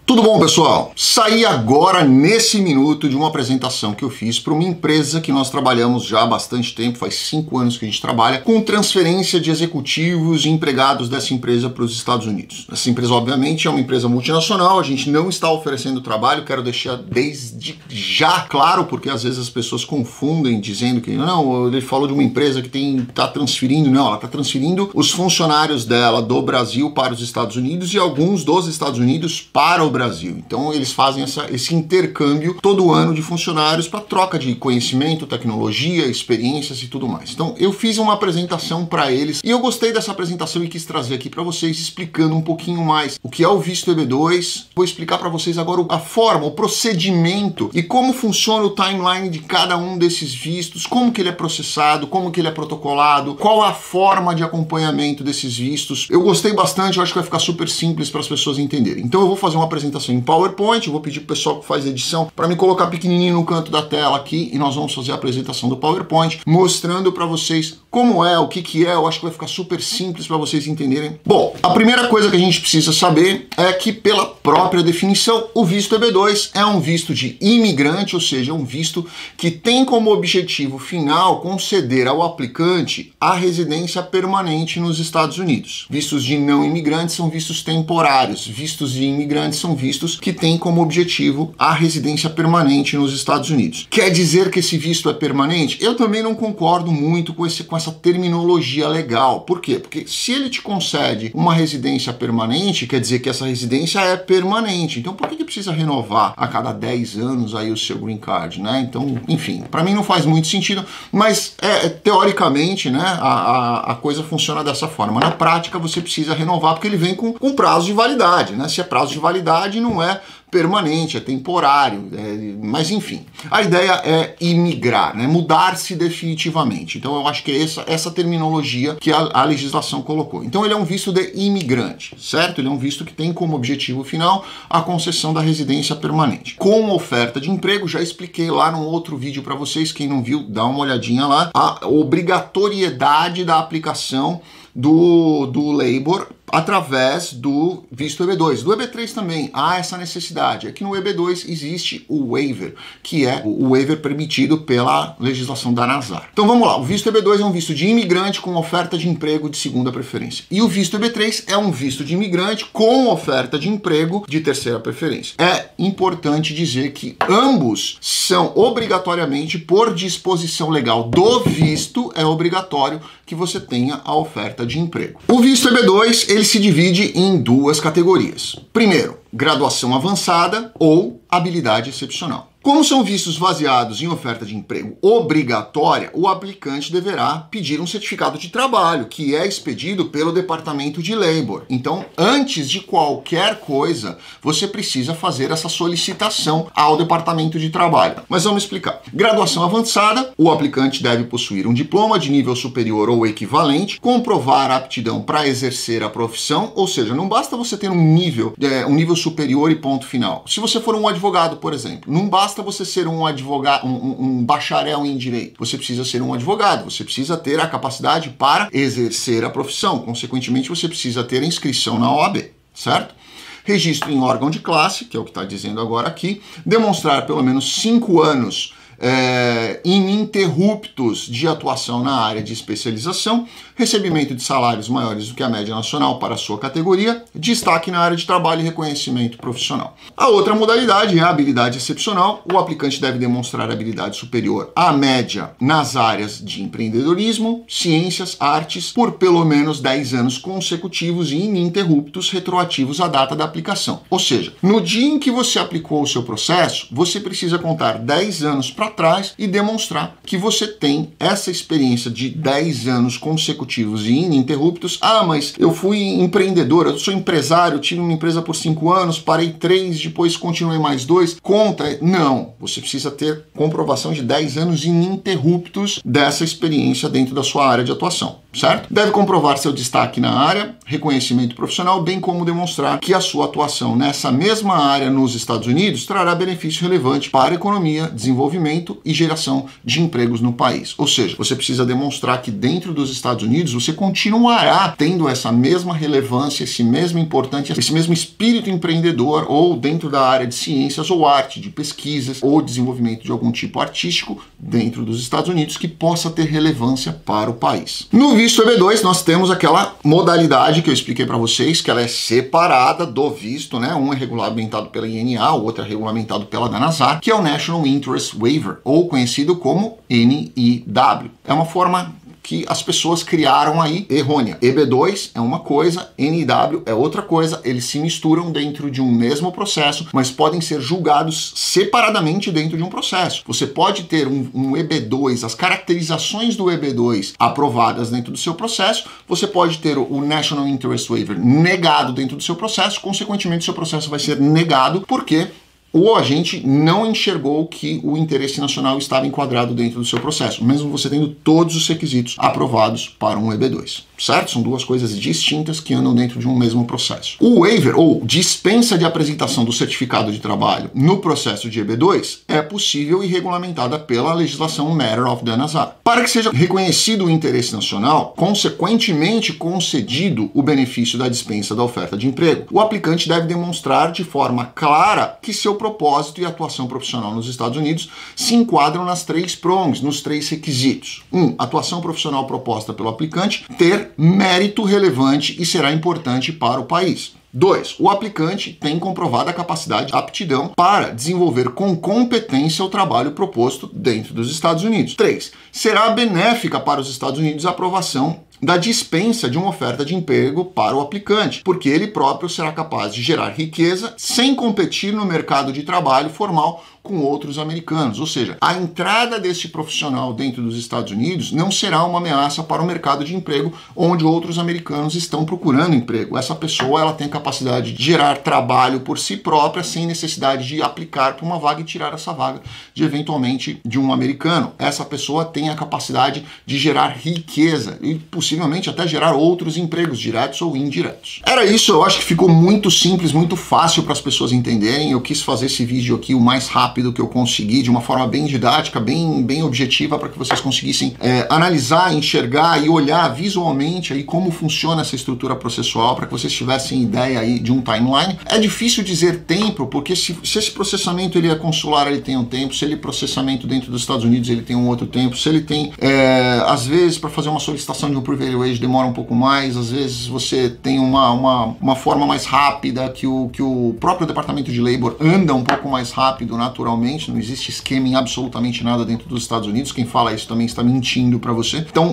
Tudo bom, pessoal? Saí agora nesse minuto de uma apresentação que eu fiz para uma empresa que nós trabalhamos já há bastante tempo, faz 5 anos que a gente trabalha, com transferência de executivos e empregados dessa empresa para os Estados Unidos. Essa empresa, obviamente, é uma empresa multinacional, a gente não está oferecendo trabalho, quero deixar desde já claro, porque às vezes as pessoas confundem dizendo que não, ele falou de uma empresa que está transferindo, não, ela está transferindo os funcionários dela do Brasil para os Estados Unidos e alguns dos Estados Unidos para o Brasil. Então eles fazem esse intercâmbio todo ano de funcionários para troca de conhecimento, tecnologia, experiências e tudo mais. Então eu fiz uma apresentação para eles e eu gostei dessa apresentação e quis trazer aqui para vocês explicando um pouquinho mais o que é o visto EB2. Vou explicar para vocês agora a forma, o procedimento e como funciona o timeline de cada um desses vistos, como que ele é processado, como que ele é protocolado, qual a forma de acompanhamento desses vistos. Eu gostei bastante, eu acho que vai ficar super simples para as pessoas entenderem. Então eu vou fazer uma apresentação em PowerPoint, eu vou pedir pro pessoal que faz edição para me colocar pequenininho no canto da tela aqui e nós vamos fazer a apresentação do PowerPoint, mostrando para vocês como é, o que é, eu acho que vai ficar super simples para vocês entenderem. Bom, a primeira coisa que a gente precisa saber é que pela própria definição, o visto EB2 é um visto de imigrante, ou seja, um visto que tem como objetivo final conceder ao aplicante a residência permanente nos Estados Unidos. Vistos de não imigrantes são vistos temporários, vistos de imigrantes são vistos que têm como objetivo a residência permanente nos Estados Unidos. Quer dizer que esse visto é permanente? Eu também não concordo muito com essa terminologia legal. Por quê? Porque se ele te concede uma residência permanente, quer dizer que essa residência é permanente. Então por que precisa renovar a cada 10 anos aí o seu green card, né? Então, enfim, para mim não faz muito sentido, mas teoricamente, né, a coisa funciona dessa forma. Na prática você precisa renovar porque ele vem com prazo de validade, né? Se é prazo de validade, não é permanente, é temporário, mas enfim, a ideia é imigrar, né? Mudar-se definitivamente. Então eu acho que é essa terminologia que a legislação colocou. Então ele é um visto de imigrante, certo? Ele é um visto que tem como objetivo final a concessão da residência permanente. Com oferta de emprego, já expliquei lá num outro vídeo para vocês, quem não viu, dá uma olhadinha lá, a obrigatoriedade da aplicação do labor através do visto EB2. Do EB3 também há essa necessidade. Aqui no EB2 existe o waiver, que é o waiver permitido pela legislação da NASAR. Então vamos lá, o visto EB2 é um visto de imigrante com oferta de emprego de segunda preferência. E o visto EB3 é um visto de imigrante com oferta de emprego de terceira preferência. É importante dizer que ambos são obrigatoriamente, por disposição legal do visto, é obrigatório que você tenha a oferta de emprego. O visto EB2, ele se divide em duas categorias. Primeiro, graduação avançada ou habilidade excepcional. Como são vistos baseados em oferta de emprego obrigatória, o aplicante deverá pedir um certificado de trabalho, que é expedido pelo Departamento de Labor. Então, antes de qualquer coisa, você precisa fazer essa solicitação ao Departamento de Trabalho. Mas vamos explicar. Graduação avançada, o aplicante deve possuir um diploma de nível superior ou equivalente, comprovar a aptidão para exercer a profissão, ou seja, não basta você ter um nível superior e ponto final. Se você for um advogado, por exemplo, não basta você ser um advogado, um bacharel em direito. Você precisa ser um advogado, você precisa ter a capacidade para exercer a profissão. Consequentemente, você precisa ter a inscrição na OAB, certo? Registro em órgão de classe, que é o que está dizendo agora aqui, demonstrar pelo menos 5 anos ininterruptos de atuação na área de especialização, recebimento de salários maiores do que a média nacional para a sua categoria, destaque na área de trabalho e reconhecimento profissional. A outra modalidade é a habilidade excepcional. O aplicante deve demonstrar habilidade superior à média nas áreas de empreendedorismo, ciências, artes, por pelo menos 10 anos consecutivos e ininterruptos retroativos à data da aplicação. Ou seja, no dia em que você aplicou o seu processo, você precisa contar 10 anos para trás e demonstrar que você tem essa experiência de 10 anos consecutivos e ininterruptos. Ah, mas eu fui empreendedor, eu sou empresário, tive uma empresa por 5 anos, parei 3, depois continuei mais 2. Conta? Não. Você precisa ter comprovação de 10 anos ininterruptos dessa experiência dentro da sua área de atuação, certo? Deve comprovar seu destaque na área, reconhecimento profissional, bem como demonstrar que a sua atuação nessa mesma área nos Estados Unidos trará benefício relevante para a economia, desenvolvimento desenvolvimento e geração de empregos no país. Ou seja, você precisa demonstrar que dentro dos Estados Unidos você continuará tendo essa mesma relevância, esse mesmo importante, esse mesmo espírito empreendedor, ou dentro da área de ciências ou arte, de pesquisas ou desenvolvimento de algum tipo artístico dentro dos Estados Unidos que possa ter relevância para o país. No visto EB2 nós temos aquela modalidade que eu expliquei para vocês, que ela é separada do visto, né? Um é regulamentado pela INA, o outro é regulamentado pela DANASAR, que é o National Interest Waiver, ou conhecido como NIW. É uma forma que as pessoas criaram aí errônea. EB2 é uma coisa, NIW é outra coisa, eles se misturam dentro de um mesmo processo, mas podem ser julgados separadamente dentro de um processo. Você pode ter um EB2, as caracterizações do EB2 aprovadas dentro do seu processo, você pode ter o National Interest Waiver negado dentro do seu processo, consequentemente seu processo vai ser negado porque o agente não enxergou que o interesse nacional estava enquadrado dentro do seu processo, mesmo você tendo todos os requisitos aprovados para um EB2, certo? São duas coisas distintas que andam dentro de um mesmo processo. O waiver, ou dispensa de apresentação do certificado de trabalho no processo de EB2, é possível e regulamentada pela legislação Matter of DANASAR. Para que seja reconhecido o interesse nacional, consequentemente concedido o benefício da dispensa da oferta de emprego, o aplicante deve demonstrar de forma clara que seu propósito e atuação profissional nos Estados Unidos se enquadram nas três prongs, nos três requisitos. 1. Atuação profissional proposta pelo aplicante ter mérito relevante e será importante para o país. 2. O aplicante tem comprovada a capacidade, aptidão para desenvolver com competência o trabalho proposto dentro dos Estados Unidos. 3. Será benéfica para os Estados Unidos a aprovação da dispensa de uma oferta de emprego para o aplicante, porque ele próprio será capaz de gerar riqueza sem competir no mercado de trabalho formal com outros americanos. Ou seja, a entrada deste profissional dentro dos Estados Unidos não será uma ameaça para o mercado de emprego onde outros americanos estão procurando emprego. Essa pessoa ela tem a capacidade de gerar trabalho por si própria sem necessidade de aplicar para uma vaga e tirar essa vaga de eventualmente de um americano. Essa pessoa tem a capacidade de gerar riqueza e possivelmente até gerar outros empregos diretos ou indiretos. Era isso, eu acho que ficou muito simples, muito fácil para as pessoas entenderem. Eu quis fazer esse vídeo aqui o mais rápido que eu consegui, de uma forma bem didática, bem objetiva, para que vocês conseguissem analisar, enxergar e olhar visualmente aí como funciona essa estrutura processual, para que vocês tivessem ideia aí de um timeline. É difícil dizer tempo, porque se esse processamento ele é consular, ele tem um tempo, se ele processamento dentro dos Estados Unidos, ele tem um outro tempo, se ele tem, às vezes, para fazer uma solicitação de um private wage demora um pouco mais, às vezes você tem uma forma mais rápida, que o próprio departamento de labor anda um pouco mais rápido, naturalmente, não existe esquema em absolutamente nada dentro dos Estados Unidos. Quem fala isso também está mentindo para você. Então,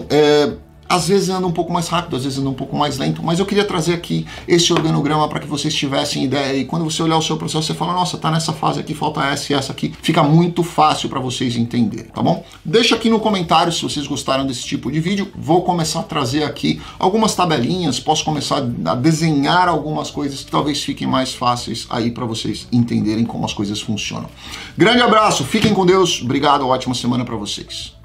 às vezes anda um pouco mais rápido, às vezes anda um pouco mais lento, mas eu queria trazer aqui esse organograma para que vocês tivessem ideia, e quando você olhar o seu processo, você fala, nossa, tá nessa fase aqui, falta essa e essa aqui, fica muito fácil para vocês entenderem, tá bom? Deixa aqui no comentário se vocês gostaram desse tipo de vídeo. Vou começar a trazer aqui algumas tabelinhas, posso começar a desenhar algumas coisas que talvez fiquem mais fáceis aí para vocês entenderem como as coisas funcionam. Grande abraço, fiquem com Deus, obrigado, ótima semana para vocês.